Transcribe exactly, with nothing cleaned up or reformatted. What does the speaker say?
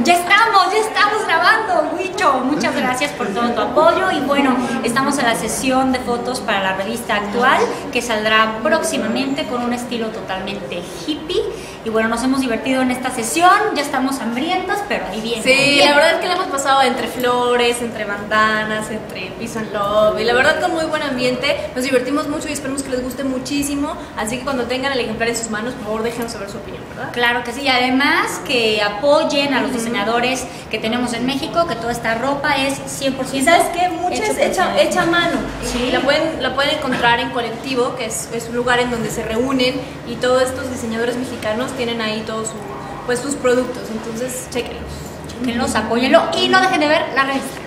Ya estamos, ya estamos grabando, Huicho. Muchas gracias por todo tu apoyo. Y bueno, estamos en la sesión de fotos para la revista Actual, que saldrá próximamente con un estilo totalmente hippie. Y bueno, nos hemos divertido en esta sesión, ya estamos hambrientas, pero ahí viene. Sí, ahí viene. La verdad es que la hemos pasado entre flores, entre bandanas, entre Peace and Love, y la verdad con muy buen ambiente, nos divertimos mucho y esperamos que les guste muchísimo, así que cuando tengan el ejemplar en sus manos, por favor déjenos saber su opinión, ¿verdad? Claro que sí, y además que apoyen a los diseñadores que tenemos en México, que toda esta ropa es cien por ciento. ¿Y sabes qué? Mucha es hecha, hecha a mano. Sí. La pueden, la pueden encontrar en Colectivo, que es, es un lugar en donde se reúnen y todos estos diseñadores mexicanos tienen ahí todos su, pues, sus productos, entonces chéquenlos. Chéquenlos, apóyenlo y no dejen de ver la revista.